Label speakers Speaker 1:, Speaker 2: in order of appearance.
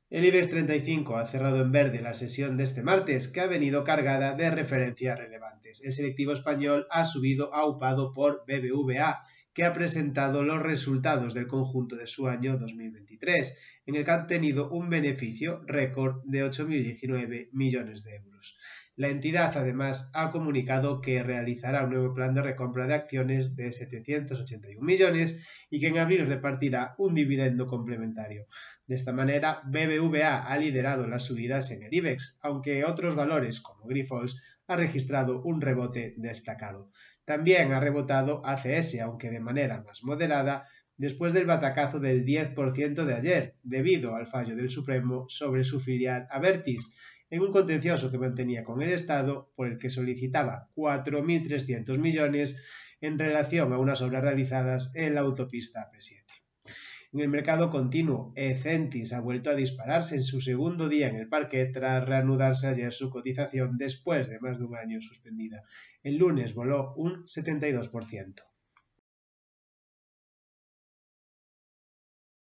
Speaker 1: El IBEX 35 ha cerrado en verde la sesión de este martes, que ha venido cargada de referencias relevantes. El selectivo español ha subido aupado por BBVA, que ha presentado los resultados del conjunto de su año 2023, en el que ha tenido un beneficio récord de 8.019 millones de euros. La entidad además ha comunicado que realizará un nuevo plan de recompra de acciones de 781 millones y que en abril repartirá un dividendo complementario. De esta manera, BBVA ha liderado las subidas en el IBEX, aunque otros valores como Grifols ha registrado un rebote destacado. También ha rebotado ACS, aunque de manera más moderada, después del batacazo del 10% de ayer, debido al fallo del Supremo sobre su filial Abertis, en un contencioso que mantenía con el Estado por el que solicitaba 4.300 millones en relación a unas obras realizadas en la autopista AP7. En el mercado continuo, Ecentis ha vuelto a dispararse en su segundo día en el parquet tras reanudarse ayer su cotización después de más de un año suspendida. El lunes voló un 72%.